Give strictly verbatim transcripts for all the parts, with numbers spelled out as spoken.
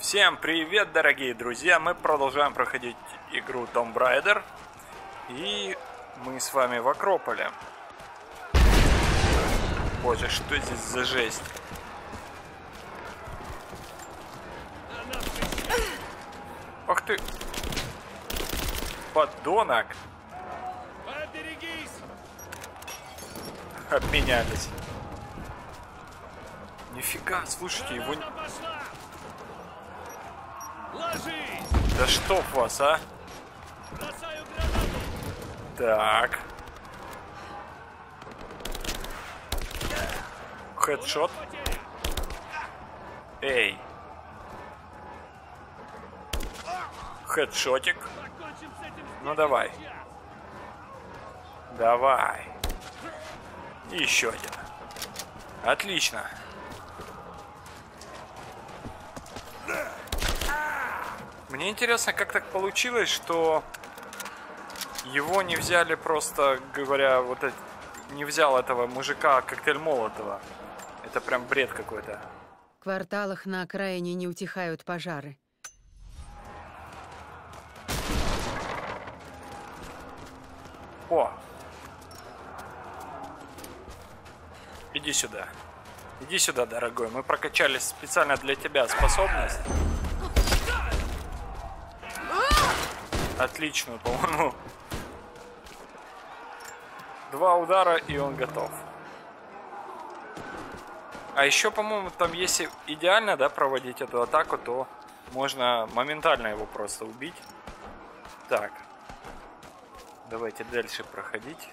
Всем привет, дорогие друзья! Мы продолжаем проходить игру Tomb Raider. И мы с вами в Акрополе. Боже, что здесь за жесть? Ах ты! Подонок! Обменялись. Нифига, слушайте, его... Да чтоб вас, а? Так. Хедшот. Эй. Хедшотик. Ну давай. Давай. И еще один. Отлично. Мне интересно, как так получилось, что его не взяли, просто говоря, вот это, не взял этого мужика коктейль Молотова. Это прям бред какой-то. В кварталах на окраине не утихают пожары. О! Иди сюда. Иди сюда, дорогой. Мы прокачали специально для тебя способность. Отличную, по-моему. Два удара, и он готов. А еще, по-моему, там если идеально, да, проводить эту атаку, то можно моментально его просто убить. Так. Давайте дальше проходить.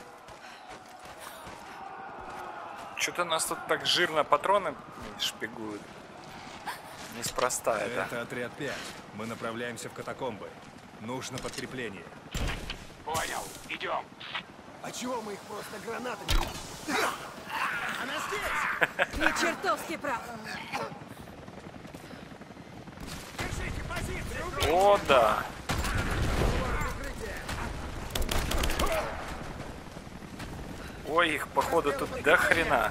Что-то нас тут так жирно патроны шпигуют. Неспроста это. Это отряд пять. Мы направляемся в катакомбы. Нужно подкрепление. Понял, идем. А чего мы их просто гранатами? Она здесь! Ты чертовски прав. Держите позицию! О, да. Ой, их походу тут до хрена.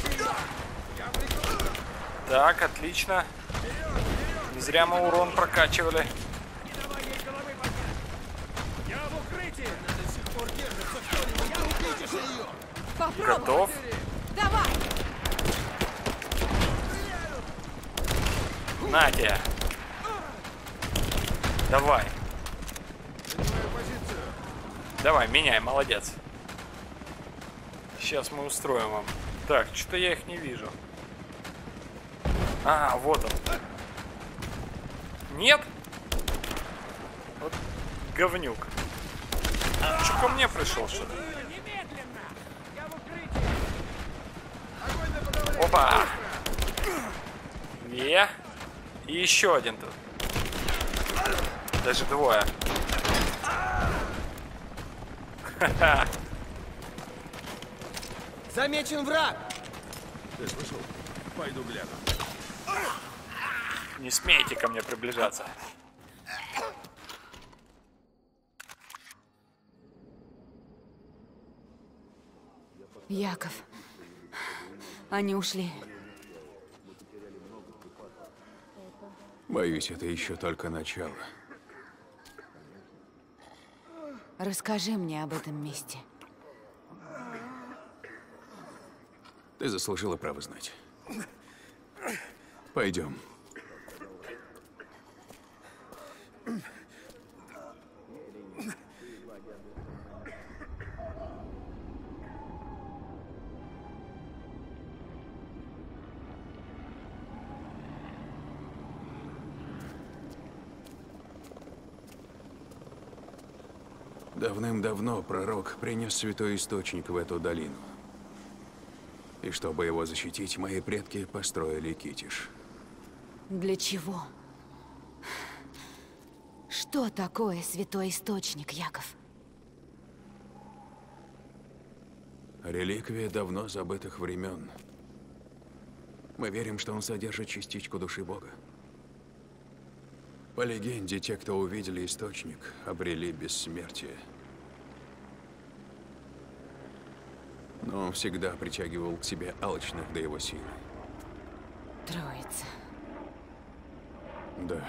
Так, отлично. Не зря мы урон прокачивали. Готов? Давай! На тебе. Давай. Давай, меняй, молодец. Сейчас мы устроим вам. Так, что-то я их не вижу. А, вот он. Нет? Вот говнюк. Что ко мне пришел, что ли? Опа! Не. И еще один тут. Даже двое. Ха-ха. Замечен враг! Ты слышал? Пойду гляну. Не смейте ко мне приближаться. Яков. Они ушли. Боюсь, это еще только начало. Расскажи мне об этом месте. Ты заслужила право знать. Пойдем. Давным-давно пророк принес святой источник в эту долину. И чтобы его защитить, мои предки построили Китиш. Для чего? Что такое святой источник, Яков? Реликвия давно забытых времен. Мы верим, что он содержит частичку души Бога. По легенде, те, кто увидели источник, обрели бессмертие. Но он всегда притягивал к себе алчных до его силы. Троица. Да.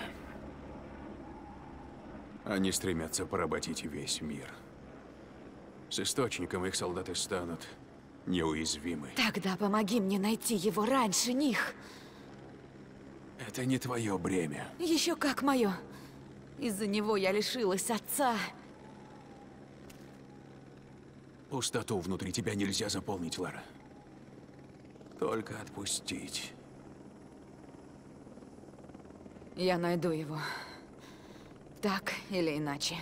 Они стремятся поработить весь мир. С Источником их солдаты станут неуязвимы. Тогда помоги мне найти его раньше них. Это не твое бремя. Еще как мое. Из-за него я лишилась отца. Пустоту внутри тебя нельзя заполнить, Лара. Только отпустить. Я найду его. Так или иначе.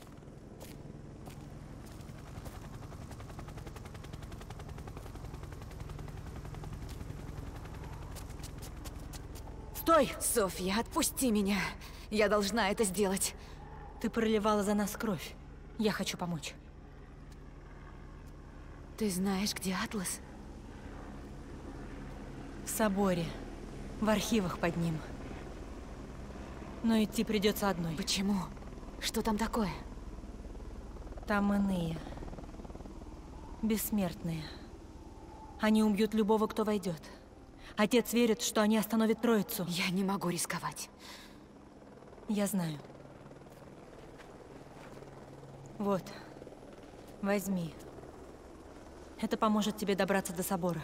Стой! Софья, отпусти меня. Я должна это сделать. Ты проливала за нас кровь. Я хочу помочь. Ты знаешь, где Атлас? В соборе. В архивах под ним. Но идти придется одной. Почему? Что там такое? Там иные. Бессмертные. Они убьют любого, кто войдет. Отец верит, что они остановят Троицу. Я не могу рисковать. Я знаю. Вот. Возьми. Это поможет тебе добраться до собора.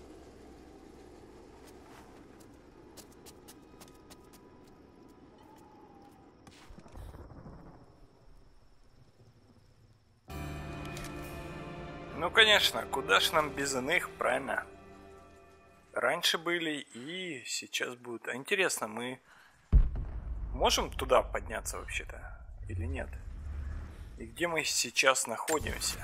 Ну, конечно, куда ж нам без иных, правильно? Раньше были и сейчас будут. А интересно, мы можем туда подняться вообще-то или нет? И где мы сейчас находимся?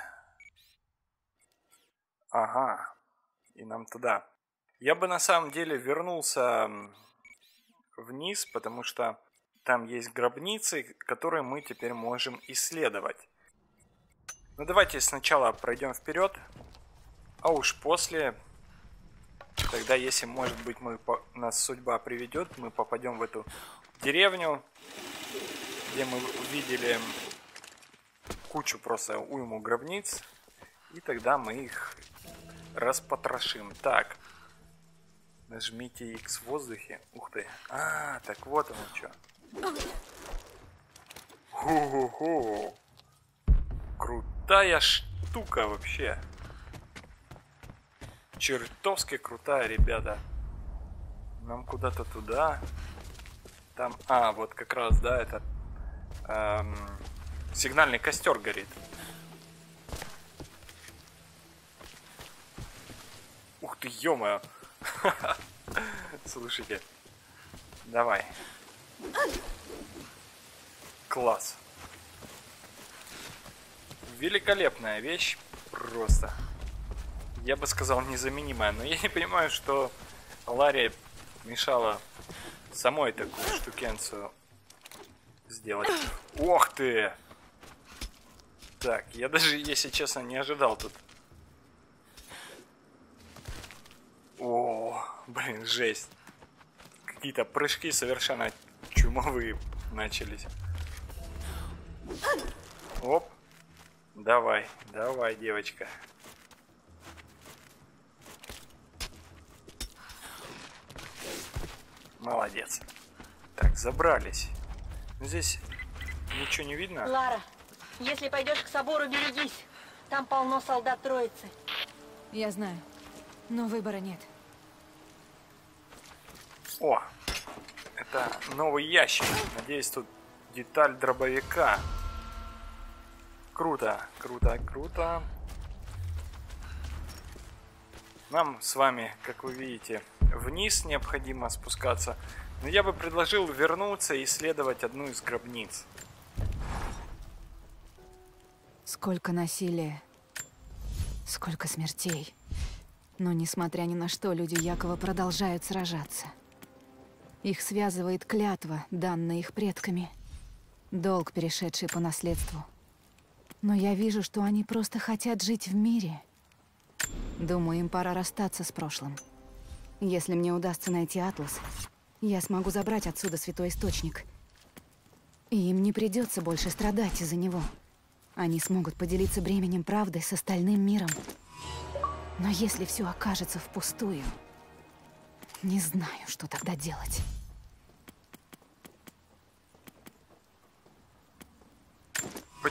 Ага, и нам туда. Я бы на самом деле вернулся вниз, потому что там есть гробницы, которые мы теперь можем исследовать. Ну давайте сначала пройдем вперед, а уж после, тогда если, может быть, мы, нас судьба приведет, мы попадем в эту деревню, где мы увидели кучу, просто уйму гробниц, и тогда мы их распотрошим. Так, нажмите X в воздухе. Ух ты. А, так вот оно что. Ху-ху-ху. Крутая штука вообще. Чертовски крутая, ребята. Нам куда-то туда. Там, а, вот как раз, да, это эм, сигнальный костер горит. Ух ты, ё-моё. Слушайте. Давай. Класс. Великолепная вещь. Просто. Я бы сказал, незаменимая. Но я не понимаю, что Ларе мешала самой такую штукенцию сделать. Ох ты! Так, я даже, если честно, не ожидал тут. О, блин, жесть. Какие-то прыжки совершенно чумовые начались. Оп. Давай, давай, девочка. Молодец. Так, забрались. Здесь ничего не видно. Лара, если пойдешь к собору, берегись. Там полно солдат Троицы. Я знаю, но выбора нет. О, это новый ящик. Надеюсь, тут деталь дробовика. Круто, круто, круто. Нам с вами, как вы видите, вниз необходимо спускаться. Но я бы предложил вернуться и исследовать одну из гробниц. Сколько насилия, сколько смертей. Но несмотря ни на что, люди Якова продолжают сражаться. Их связывает клятва, данная их предками. Долг, перешедший по наследству. Но я вижу, что они просто хотят жить в мире. Думаю, им пора расстаться с прошлым. Если мне удастся найти Атлас, я смогу забрать отсюда Святой Источник. И им не придется больше страдать из-за него. Они смогут поделиться бременем правды с остальным миром. Но если все окажется впустую, не знаю, что тогда делать.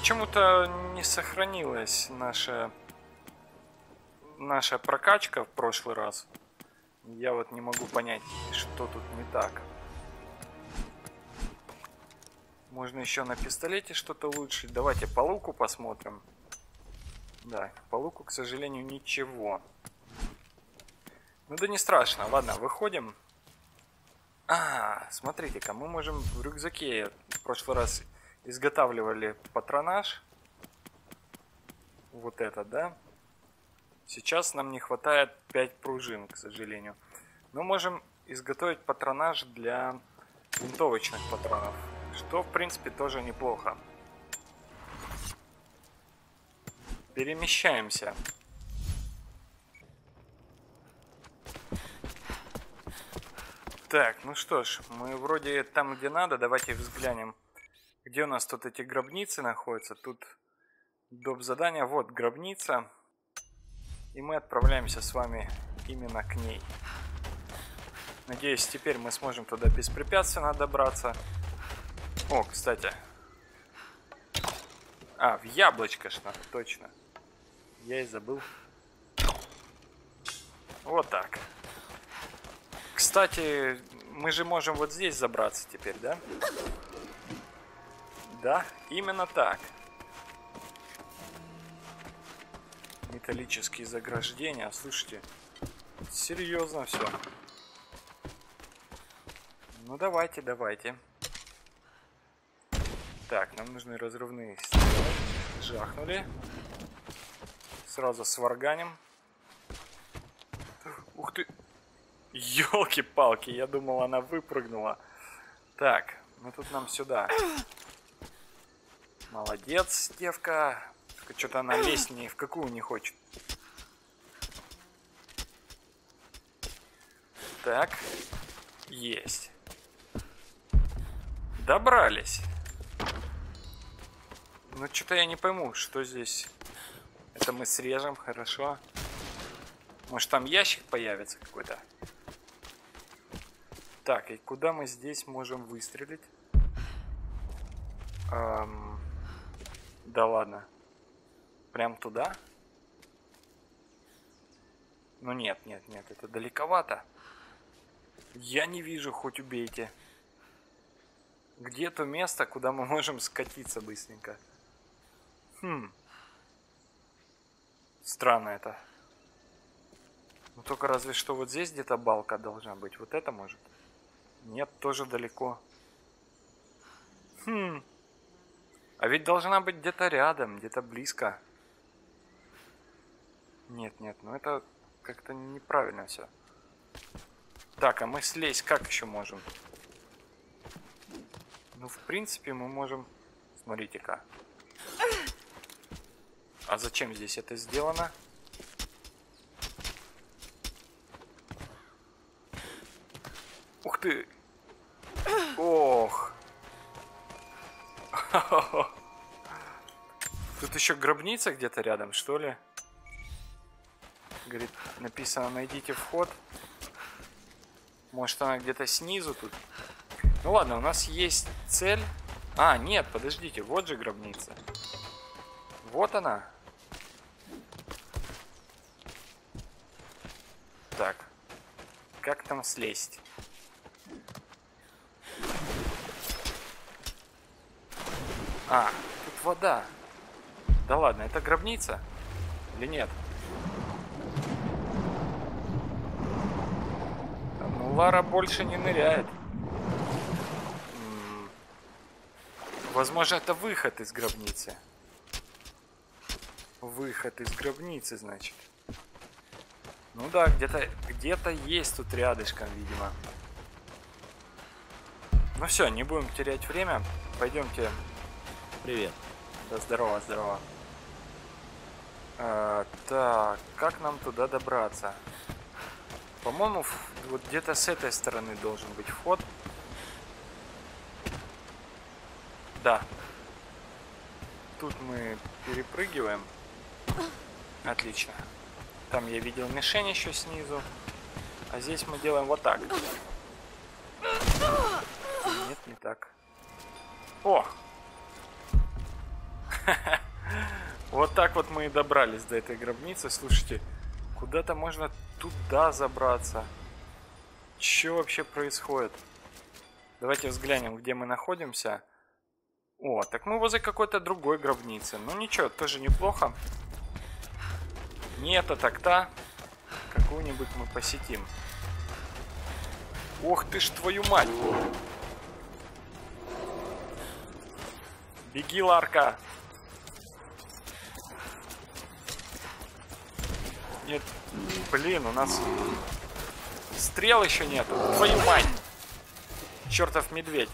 Почему-то не сохранилась наша наша прокачка в прошлый раз. Я вот не могу понять, что тут не так. Можно еще на пистолете что-то улучшить. Давайте по луку посмотрим. Да, по луку, к сожалению, ничего. Ну да не страшно. Ладно, выходим. А, смотрите-ка, мы можем в рюкзаке в прошлый раз изготавливали патронаж. Вот это, да? Сейчас нам не хватает пять пружин, к сожалению. Но можем изготовить патронаж для винтовочных патронов. Что, в принципе, тоже неплохо. Перемещаемся. Так, ну что ж, мы вроде там, где надо. Давайте взглянем, где у нас тут эти гробницы находятся. Тут доп. Задание. Вот гробница. И мы отправляемся с вами именно к ней. Надеюсь, теперь мы сможем туда беспрепятственно добраться. О, кстати. А, в яблочко ж надо, точно. Я и забыл. Вот так. Кстати, мы же можем вот здесь забраться теперь, да? Да, именно так. Металлические заграждения. Слушайте, серьезно все. Ну давайте, давайте. Так, нам нужны разрывные стрелы. Жахнули. Сразу сварганим. Ух ты! Ёлки-палки, я думал, она выпрыгнула. Так, ну тут нам сюда. Молодец, девка. Что-то она лезть ни в какую не хочет. Так, есть. Добрались. Ну, что-то я не пойму, что здесь. Это мы срежем, хорошо. Может, там ящик появится какой-то. Так, и куда мы здесь можем выстрелить? Эм... Да ладно. Прям туда? Ну нет, нет, нет, это далековато. Я не вижу, хоть убейте. Где то место, куда мы можем скатиться быстренько? Хм. Странно это. Ну только разве что вот здесь где-то балка должна быть. Вот это может? Нет, тоже далеко. Хм. А ведь должна быть где-то рядом, где-то близко. Нет, нет, ну это как-то неправильно все. Так, а мы слезть как еще можем? Ну, в принципе, мы можем... Смотрите-ка. А зачем здесь это сделано? Ух ты! Ох! Тут еще гробница где-то рядом, что ли? Говорит, написано, найдите вход. Может, она где-то снизу тут? Ну ладно, у нас есть цель. А, нет, подождите, вот же гробница. Вот она. Так. Как там слезть? А, тут вода. Да ладно, это гробница? Или нет? Ну, Лара больше не ныряет. М-м. Возможно, это выход из гробницы. Выход из гробницы, значит. Ну да, где-то где-то есть тут рядышком, видимо. Ну все, не будем терять время. Пойдемте. Привет. Да, здорово, здорово. А, так, как нам туда добраться? По-моему, вот где-то с этой стороны должен быть вход. Да. Тут мы перепрыгиваем. Отлично. Там я видел мишень еще снизу. А здесь мы делаем вот так. Нет, не так. О! Вот так вот мы и добрались до этой гробницы. Слушайте, куда-то можно туда забраться. Что вообще происходит? Давайте взглянем, где мы находимся. О, так мы возле какой-то другой гробницы. Ну ничего, тоже неплохо. Не это, так та. Какую-нибудь мы посетим. Ох ты ж твою мать! Беги, Ларка! Нет, блин, у нас стрел еще нет. Твою мать! Чертов медведь!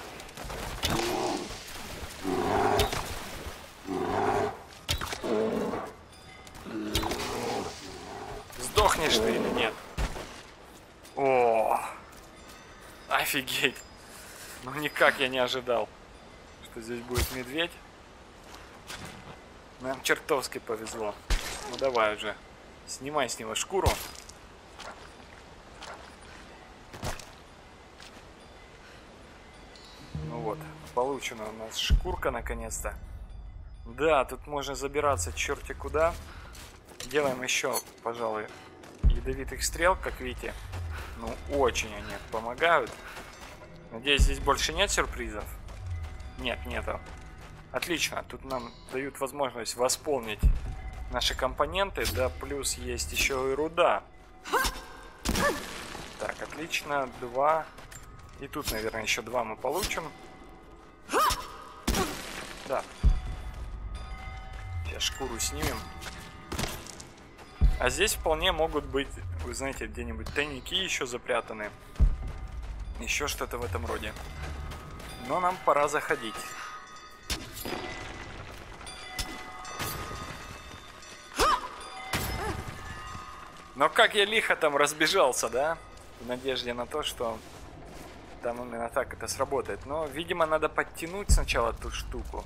Сдохнешь ты или нет? О, офигеть! Ну никак я не ожидал, что здесь будет медведь. Нам чертовски повезло. Ну давай уже, снимай с него шкуру. Ну вот, получена у нас шкурка наконец-то. Да, тут можно забираться черти куда. Делаем еще, пожалуй, ядовитых стрел, как видите. Ну, очень они помогают. Надеюсь, здесь больше нет сюрпризов? Нет, нету. Отлично, тут нам дают возможность восполнить наши компоненты. Да, плюс есть еще и руда. Так, отлично, два. И тут, наверное, еще два мы получим. Да. Сейчас шкуру снимем. А здесь вполне могут быть, вы знаете, где-нибудь тайники еще запрятаны. Еще что-то в этом роде. Но нам пора заходить. Но как я лихо там разбежался, да? В надежде на то, что там именно так это сработает. Но, видимо, надо подтянуть сначала ту штуку.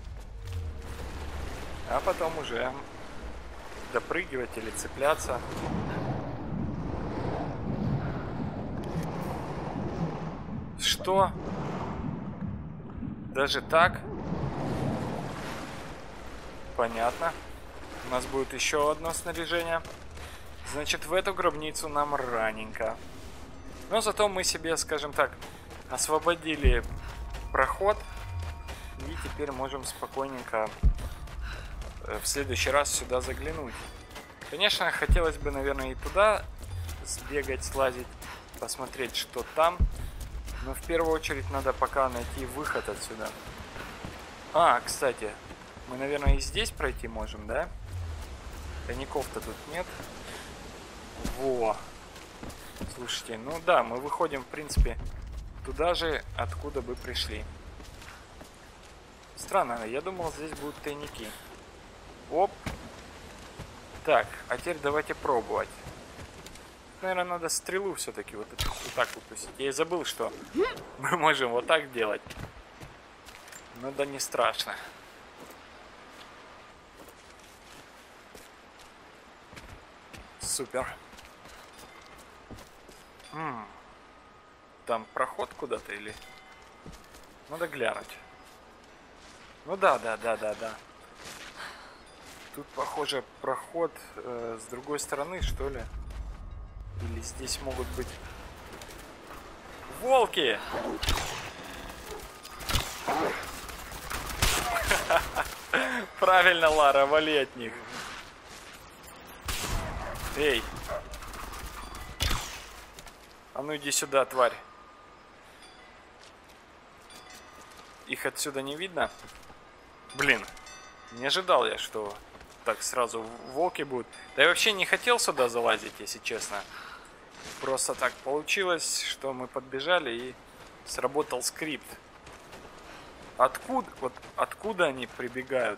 А потом уже допрыгивать или цепляться. Что? Даже так? Понятно. У нас будет еще одно снаряжение. Значит, в эту гробницу нам раненько. Но зато мы себе, скажем так, освободили проход. И теперь можем спокойненько в следующий раз сюда заглянуть. Конечно, хотелось бы, наверное, и туда сбегать, слазить, посмотреть, что там. Но в первую очередь надо пока найти выход отсюда. А, кстати, мы, наверное, и здесь пройти можем, да? Тайников-то тут нет. Во. Слушайте, ну да, мы выходим, в принципе, туда же, откуда бы пришли. Странно, я думал, здесь будут тайники. Оп. Так, а теперь давайте пробовать. Наверное, надо стрелу все-таки вот, вот так выпустить. Я и забыл, что мы можем вот так делать. Ну да не страшно. Супер. М-м. Там проход куда-то или... Надо глянуть. Ну да, да, да, да, да. Тут, похоже, проход э, с другой стороны, что ли? Или здесь могут быть волки? Правильно, Лара, вали от них. Эй. А ну иди сюда, тварь. Их отсюда не видно? Блин, не ожидал я, что так сразу волки будут. Да я вообще не хотел сюда залазить, если честно. Просто так получилось, что мы подбежали и сработал скрипт. Откуда, вот откуда они прибегают?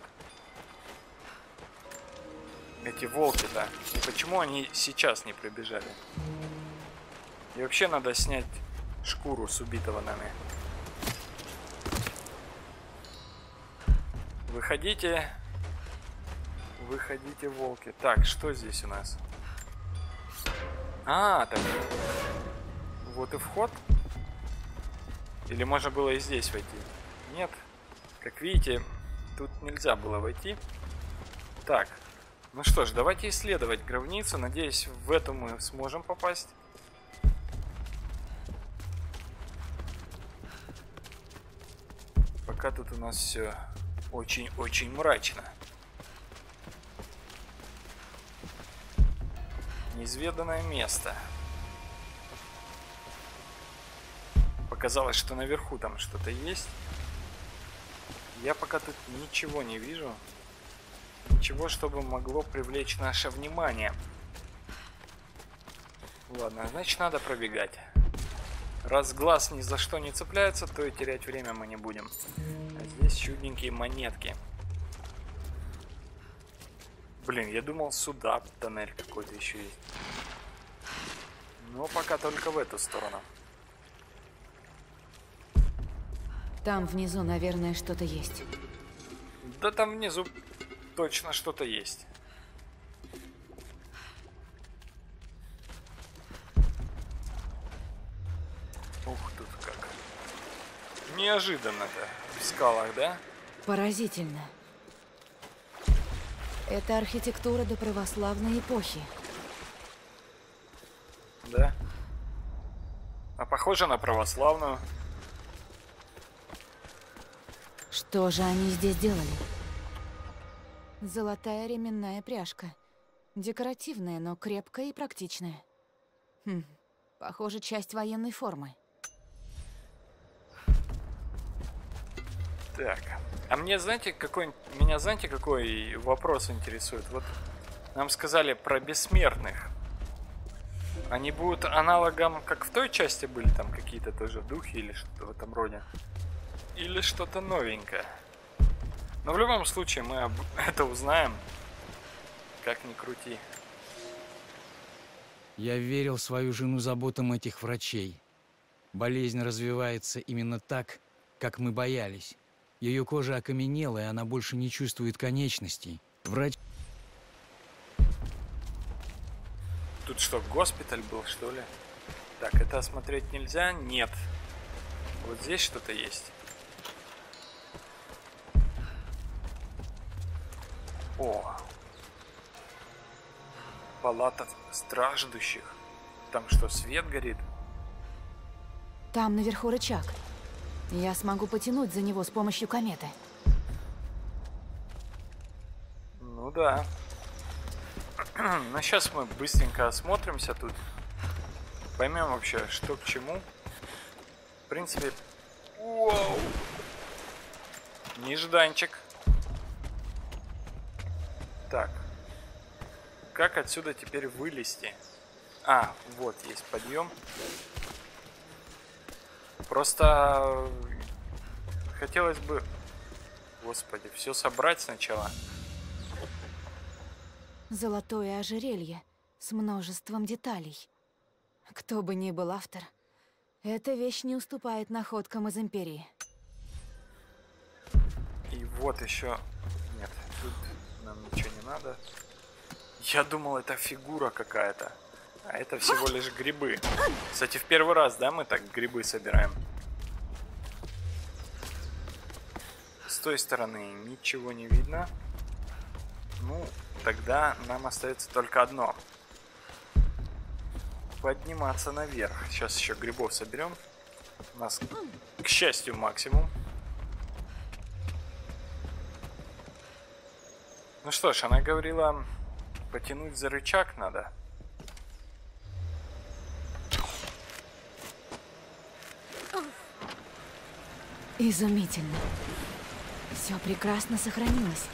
Эти волки-то. И почему они сейчас не прибежали? И вообще надо снять шкуру с убитого нами. Выходите. Выходите, волки. Так, что здесь у нас? А, так. Вот и вход. Или можно было и здесь войти? Нет. Как видите, тут нельзя было войти. Так, ну что ж, давайте исследовать гробницу. Надеюсь, в эту мы сможем попасть. Пока тут у нас все очень-очень мрачно. Неизведанное место. Показалось, что наверху там что-то есть. Я пока тут ничего не вижу. Ничего, чтобы могло привлечь наше внимание. Ладно, значит, надо пробегать. Раз глаз ни за что не цепляется, то и терять время мы не будем. А здесь чудненькие монетки. Блин, я думал, сюда тоннель какой-то еще есть. Но пока только в эту сторону. Там внизу, наверное, что-то есть. Да там внизу точно что-то есть. Ух, тут как. Неожиданно-то в скалах, да? Поразительно. Это архитектура до православной эпохи. Да. А похоже на православную. Что же они здесь делали? Золотая ременная пряжка. Декоративная, но крепкая и практичная. Хм, похоже, часть военной формы. Так. А мне, знаете, какой... Меня, знаете, какой вопрос интересует? Вот нам сказали про бессмертных. Они будут аналогом, как в той части были, там какие-то тоже духи или что-то в этом роде? Или что-то новенькое? Но в любом случае мы об... это узнаем. Как ни крути. Я верил в свою жену заботам этих врачей. Болезнь развивается именно так, как мы боялись. Ее кожа окаменела, и она больше не чувствует конечностей. Врач... Тут что, госпиталь был, что ли? Так, это осмотреть нельзя? Нет. Вот здесь что-то есть. О! Палата страждущих. Там что, свет горит? Там наверху рычаг. Я смогу потянуть за него с помощью кометы. Ну да. Ну сейчас мы быстренько осмотримся тут. Поймем вообще, что к чему. В принципе... Вау! Нежданчик. Так. Как отсюда теперь вылезти? А, вот есть подъем. Просто хотелось бы, господи, все собрать сначала. Золотое ожерелье с множеством деталей. Кто бы ни был автор, эта вещь не уступает находкам из Империи. И вот еще... Нет, тут нам ничего не надо. Я думал, это фигура какая-то. А это всего лишь грибы. Кстати, в первый раз, да, мы так грибы собираем. С той стороны ничего не видно. Ну, тогда нам остается только одно. Подниматься наверх. Сейчас еще грибов соберем. У нас, к счастью, максимум. Ну что ж, она говорила, потянуть за рычаг надо. Изумительно. Все прекрасно сохранилось.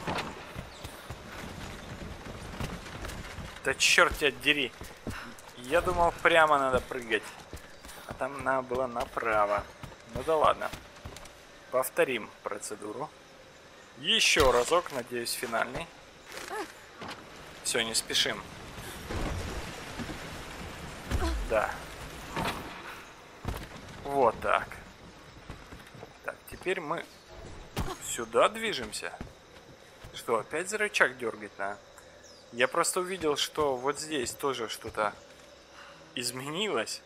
Да черт тебя дери. Я думал, прямо надо прыгать. А там надо было направо. Ну да ладно. Повторим процедуру. Еще разок, надеюсь, финальный. Все, не спешим. Да. Вот так. Так, теперь мы сюда движемся. Что, опять за рычаг дергать надо? Я просто увидел, что вот здесь тоже что-то изменилось.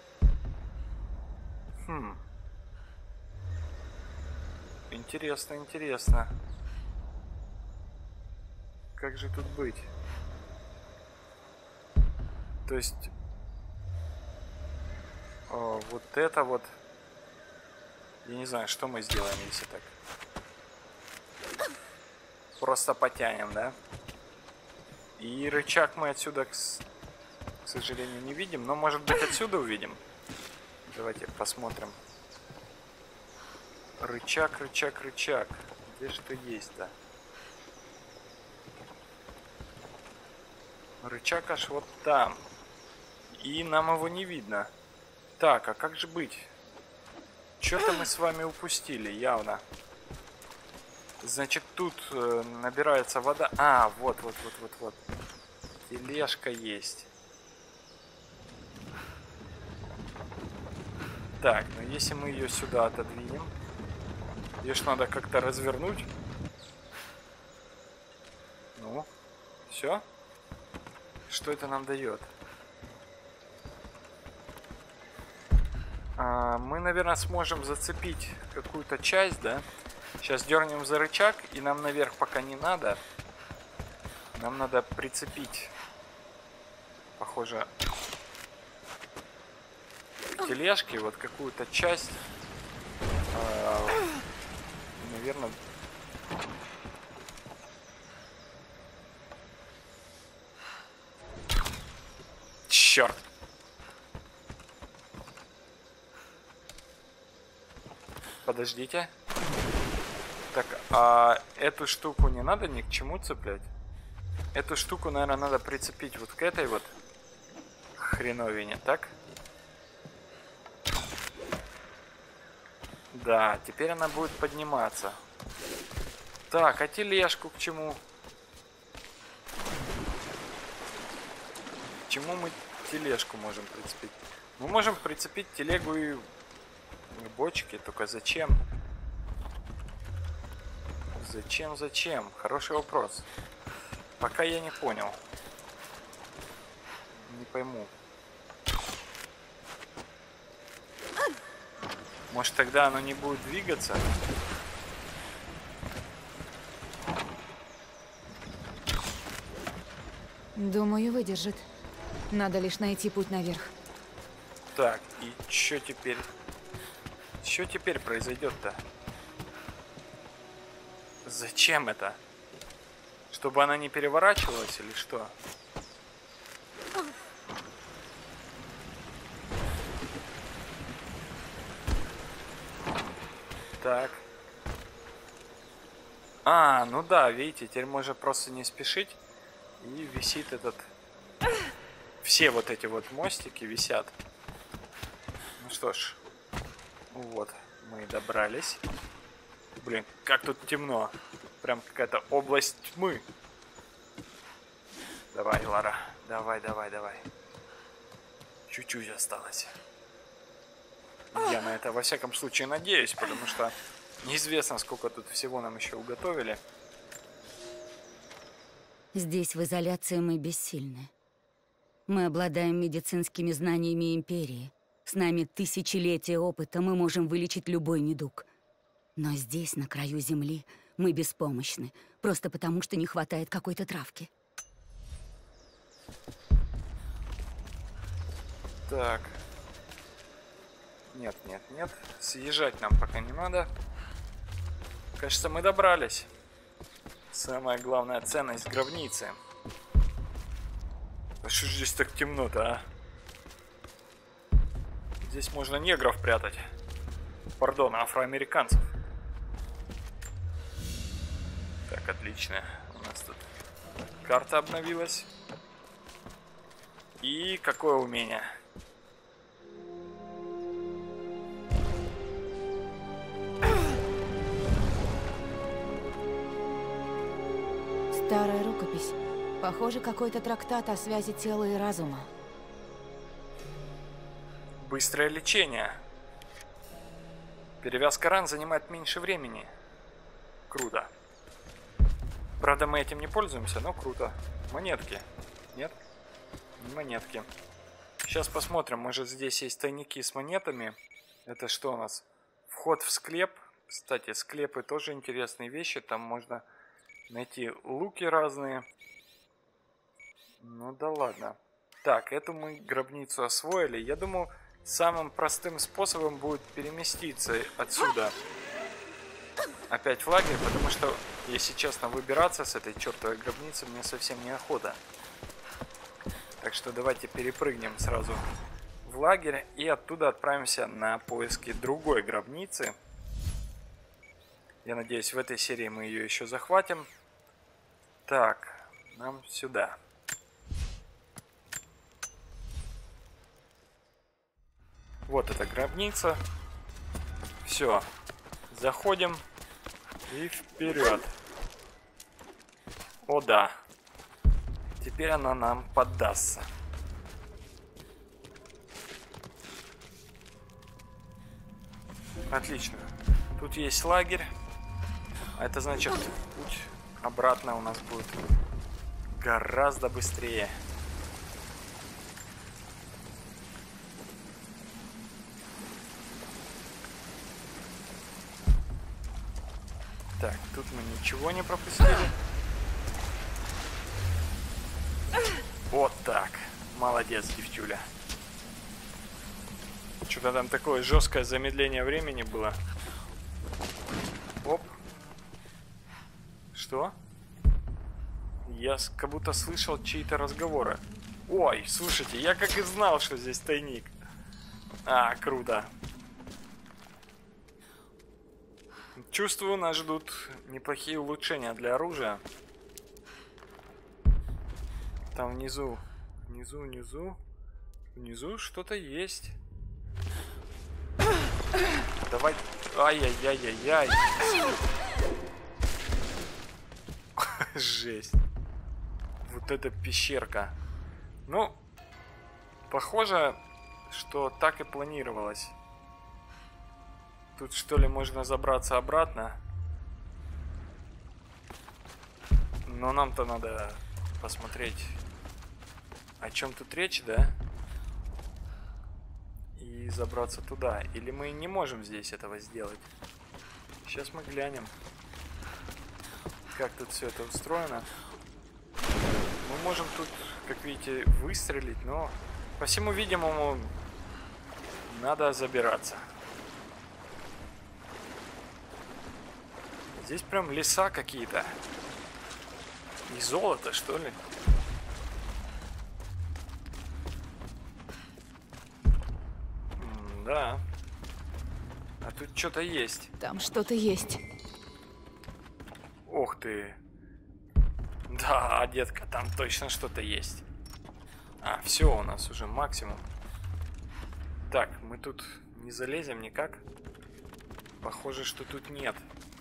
Хм. Интересно, интересно. как же тут быть? То есть... О, вот это вот... Я не знаю, что мы сделаем, если так. Просто потянем, да? И рычаг мы отсюда, к, с... к сожалению, не видим. Но, может быть, отсюда увидим. Давайте посмотрим. Рычаг, рычаг, рычаг. Где же ты есть-то? Рычаг аж вот там. И нам его не видно. Так, а как же быть? Что-то мы с вами упустили, явно. Значит, тут э, набирается вода. А, вот, вот, вот, вот, вот. Тележка есть. Так, ну если мы ее сюда отодвинем, ее ж надо как-то развернуть. Ну, все. Что это нам дает? А, мы, наверное, сможем зацепить какую-то часть, да? Сейчас дернем за рычаг, и нам наверх пока не надо. Нам надо прицепить, похоже, к тележке вот какую-то часть. А, наверное... Черт! Подождите. Так, а эту штуку не надо ни к чему цеплять? Эту штуку, наверное, надо прицепить вот к этой вот хреновине, так? Да, теперь она будет подниматься. Так, а тележку к чему? К чему мы тележку можем прицепить? Мы можем прицепить телегу и бочки, только зачем? Зачем, зачем? Хороший вопрос. Пока я не понял. Не пойму. Может, тогда оно не будет двигаться? Думаю, выдержит. Надо лишь найти путь наверх. Так, и что теперь? Что теперь произойдет-то? Зачем это? Чтобы она не переворачивалась или что? Так. А, ну да, видите, теперь можно просто не спешить. И висит этот... Все вот эти вот мостики висят. Ну что ж. Вот, мы добрались. Блин, как тут темно. Прям какая-то область тьмы. Давай, Лара. Давай, давай, давай. Чуть-чуть осталось. Я на это во всяком случае надеюсь, потому что неизвестно, сколько тут всего нам еще уготовили. Здесь, в изоляции, мы бессильны. Мы обладаем медицинскими знаниями Империи. С нами тысячелетия опыта, мы можем вылечить любой недуг. Но здесь, на краю Земли, мы беспомощны, просто потому что не хватает какой-то травки. Так. Нет, нет, нет. Съезжать нам пока не надо. Кажется, мы добрались. Самая главная ценность гробницы. А что ж здесь так темно-то, а? Здесь можно негров прятать. Пардон, афроамериканцев. Так, отлично. У нас тут карта обновилась. И какое умение? Старая рукопись. Похоже, какой-то трактат о связи тела и разума. Быстрое лечение. Перевязка ран занимает меньше времени. Круто. Правда, мы этим не пользуемся, но круто. Монетки. Нет? Не монетки. Сейчас посмотрим. Может, здесь есть тайники с монетами. Это что у нас? Вход в склеп. Кстати, склепы тоже интересные вещи. Там можно найти луки разные. Ну да ладно. Так, эту мы гробницу освоили. Я думаю, самым простым способом будет переместиться отсюда опять в лагерь, потому что, если честно, выбираться с этой чертовой гробницы мне совсем неохота. Так что давайте перепрыгнем сразу в лагерь и оттуда отправимся на поиски другой гробницы. Я надеюсь, в этой серии мы ее еще захватим. Так, нам сюда. Вот эта гробница. Все, заходим и вперед. О да, теперь она нам поддастся. Отлично. Тут есть лагерь. А это значит, путь обратно у нас будет гораздо быстрее. Так, тут мы ничего не пропустили. Вот так. Молодец, девчуля. Что-то там такое жесткое замедление времени было. Оп. Что? Я как будто слышал чьи-то разговоры. Ой, слушайте, я как и знал, что здесь тайник. А, круто. Чувствую, нас ждут неплохие улучшения для оружия. Там внизу, внизу, внизу, внизу что-то есть. Давай. Ай-яй-яй-яй-яй. Жесть. Вот эта пещерка. Ну, похоже, что так и планировалось. Тут что ли можно забраться обратно? Но нам-то надо посмотреть, о чем тут речь, да? И забраться туда. Или мы не можем здесь этого сделать? Сейчас мы глянем, как тут все это устроено. Мы можем тут, как видите, выстрелить, но по всему видимому надо забираться. Здесь прям леса какие-то. И золото, что ли? М, да. А тут что-то есть. Там что-то есть. Ух ты. Да, детка, там точно что-то есть. А, все, у нас уже максимум. Так, мы тут не залезем никак. Похоже, что тут нет.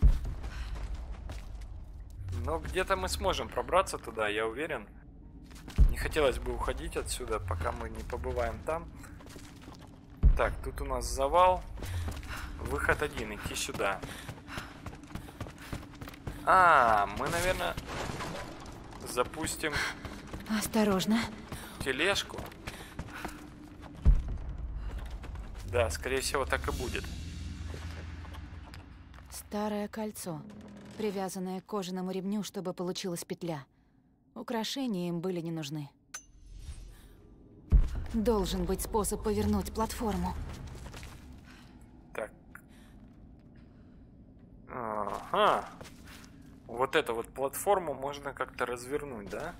Но где-то мы сможем пробраться туда, я уверен. Не хотелось бы уходить отсюда, пока мы не побываем там. Так, тут у нас завал. Выход один, идти сюда. А, мы, наверное, запустим... Осторожно. Тележку. Да, скорее всего, так и будет. Старое кольцо, привязанное к кожаному ремню, чтобы получилась петля. Украшения им были не нужны. Должен быть способ повернуть платформу. Так. Ага. Вот эту вот платформу можно как-то развернуть, да?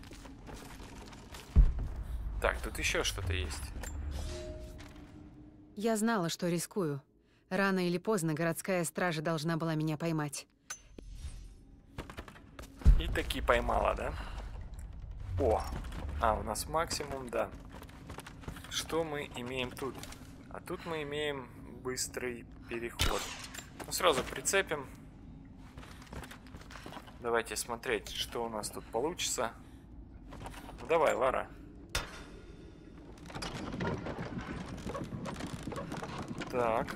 Так, тут еще что-то есть. Я знала, что рискую. Рано или поздно городская стража должна была меня поймать. И таки поймала, да? О, а, у нас максимум, да. Что мы имеем тут? А тут мы имеем быстрый переход. Ну, сразу прицепим. Давайте смотреть, что у нас тут получится. Ну, давай, Лара. Так.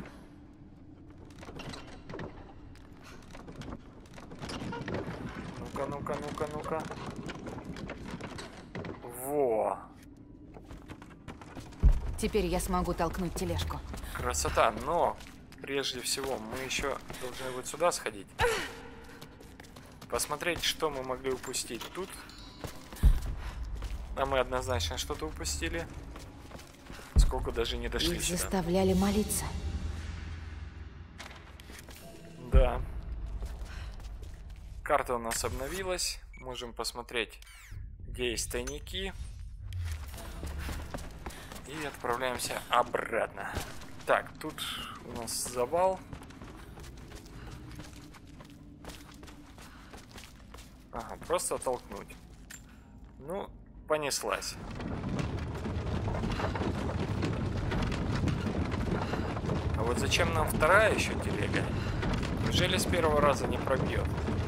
Ну-ка, ну-ка, ну-ка, ну-ка. Во. Теперь я смогу толкнуть тележку. Красота, но прежде всего мы еще должны вот сюда сходить. посмотреть, что мы могли упустить тут. А мы однозначно что-то упустили. Сколько даже не дошли Их сюда. заставляли молиться. Да. Карта у нас обновилась. Можем посмотреть, где есть тайники. И отправляемся обратно. Так, тут у нас завал. Ага, просто толкнуть. Ну, понеслась. А вот зачем нам вторая еще телега? Неужели с первого раза не пробьет?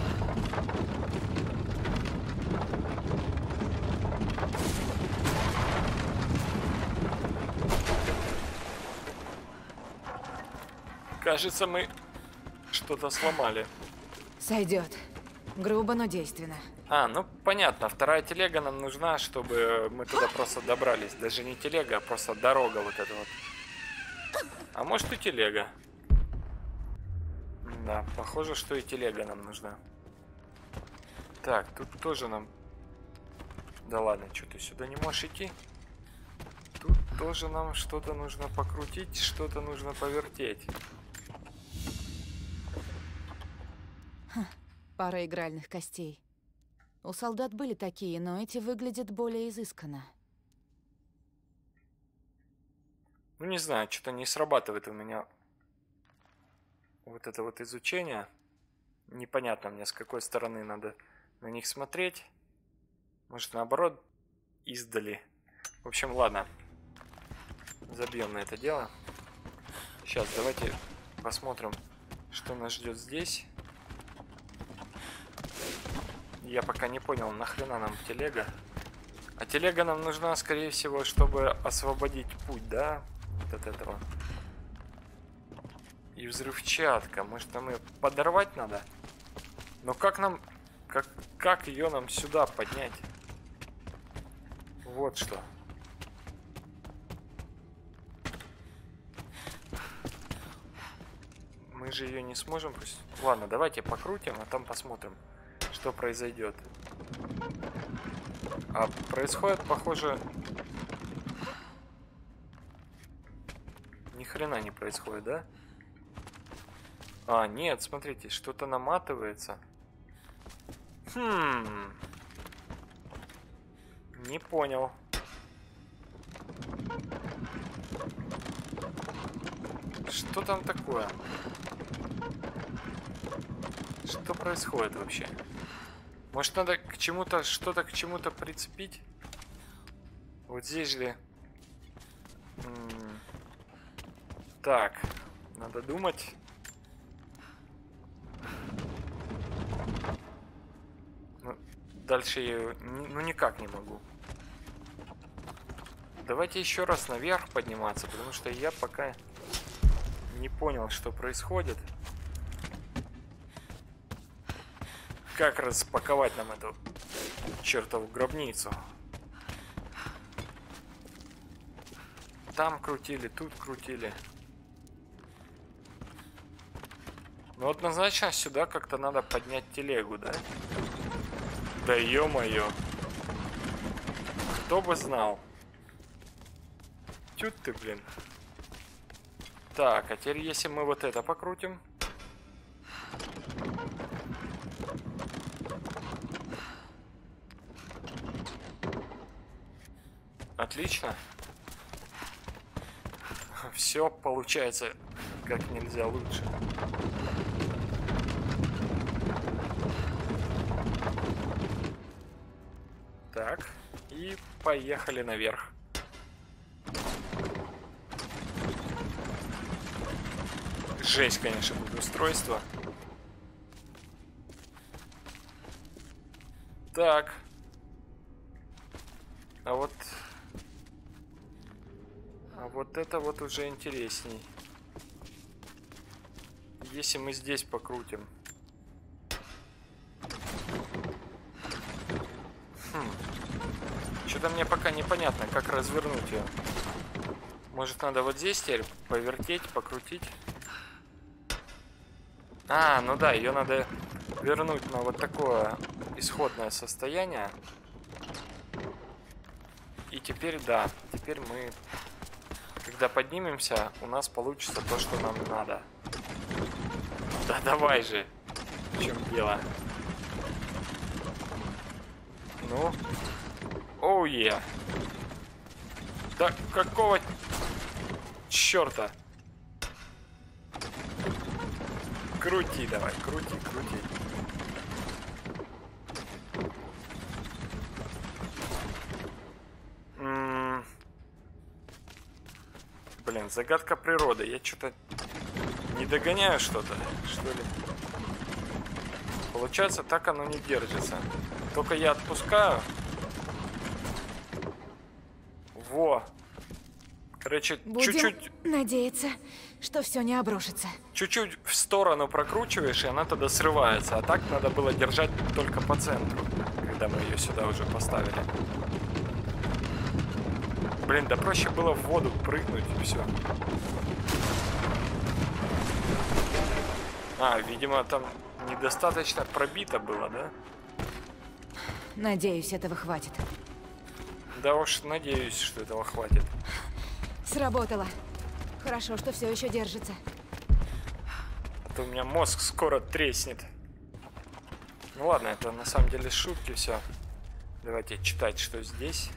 Кажется, мы что-то сломали. Сойдет. Грубо, но действенно. А, ну понятно, вторая телега нам нужна, чтобы мы туда просто добрались. Даже не телега, а просто дорога вот эта вот. А может и телега. Да, похоже, что и телега нам нужна. Так, тут тоже нам... Да ладно, что ты сюда не можешь идти? Тут тоже нам что-то нужно покрутить, что-то нужно повертеть. Пара игральных костей. У солдат были такие, но эти выглядят более изысканно. Ну, не знаю, что-то не срабатывает у меня вот это вот изучение. Непонятно мне, с какой стороны надо на них смотреть. Может, наоборот, издали. В общем, ладно. Забьем на это дело. Сейчас, давайте посмотрим, что нас ждет здесь. Я пока не понял, нахрена нам телега. А телега нам нужна, скорее всего, чтобы освободить путь, да? Вот от этого. И взрывчатка. Может, нам ее подорвать надо? Но как нам... Как, как ее нам сюда поднять? Вот что. Мы же ее не сможем... Ладно, давайте покрутим, а там посмотрим, что произойдет. А происходит, похоже... Ни хрена не происходит, да? А, нет, смотрите, что-то наматывается. Хм. Не понял. Что там такое? Что происходит вообще? Может, надо к чему-то, что-то к чему-то прицепить? Вот здесь же... М-м- так, надо думать. Ну, дальше я ее... Ну, никак не могу. Давайте еще раз наверх подниматься, потому что я пока не понял, что происходит. Как распаковать нам эту чертову гробницу? Там крутили, тут крутили. Ну, однозначно сюда как-то надо поднять телегу, да? Да ё-моё. Кто бы знал. Тют ты, блин. Так, а теперь если мы вот это покрутим. Отлично. Все получается как нельзя лучше. Так, и поехали наверх. Жесть, конечно, будет устройство. Так. А вот... А вот это вот уже интересней. Если мы здесь покрутим. Хм. Что-то мне пока непонятно, как развернуть ее. Может, надо вот здесь теперь повертеть, покрутить? А, ну да, ее надо вернуть на вот такое исходное состояние. И теперь, да, теперь мы, когда поднимемся, у нас получится то, что нам надо. Да давай же. В чем дело? Ну. Оу, е. Да какого черта? Крути давай, крути, крути. М-м- Блин, загадка природы. Я что-то не догоняю что-то, что ли? Получается, так оно не держится. Только я отпускаю. Во. Короче, чуть-чуть... надеяться, что все не обрушится. Чуть-чуть в сторону прокручиваешь, и она тогда срывается. А так надо было держать только по центру, когда мы ее сюда уже поставили. Блин, да проще было в воду прыгнуть и все. А, видимо, там недостаточно пробито было, да? Надеюсь, этого хватит. Да уж, надеюсь, что этого хватит. Сработало. Хорошо, что все еще держится. А то у меня мозг скоро треснет. Ну ладно, это на самом деле шутки все. Давайте читать, что здесь.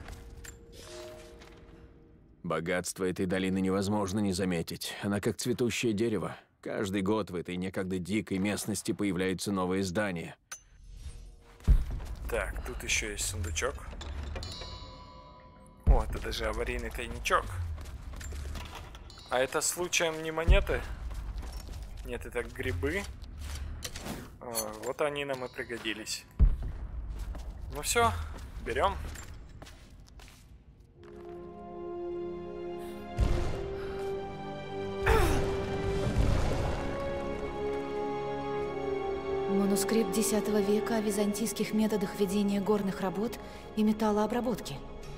Богатство этой долины невозможно не заметить. Она как цветущее дерево. Каждый год в этой некогда дикой местности появляются новые здания. Так, тут еще есть сундучок. О, это даже аварийный тайничок. А это случаем не монеты? Нет, это грибы. А, вот они нам и пригодились. Ну все, берем. Манускрипт десятого века о византийских методах ведения горных работ и металлообработки.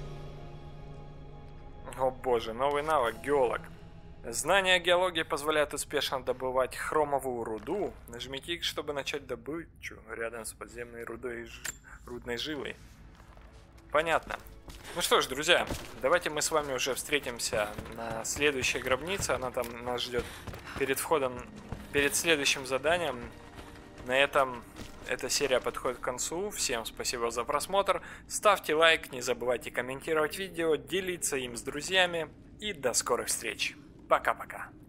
О боже, новый навык, геолог. Знания геологии позволяют успешно добывать хромовую руду. Нажмите X, чтобы начать добычу рядом с подземной рудой, ж... рудной жилой. Понятно. Ну что ж, друзья, давайте мы с вами уже встретимся на следующей гробнице. Она там нас ждет перед входом, перед следующим заданием. На этом эта серия подходит к концу. Всем спасибо за просмотр. Ставьте лайк, не забывайте комментировать видео, делиться им с друзьями. И до скорых встреч. Пока-пока.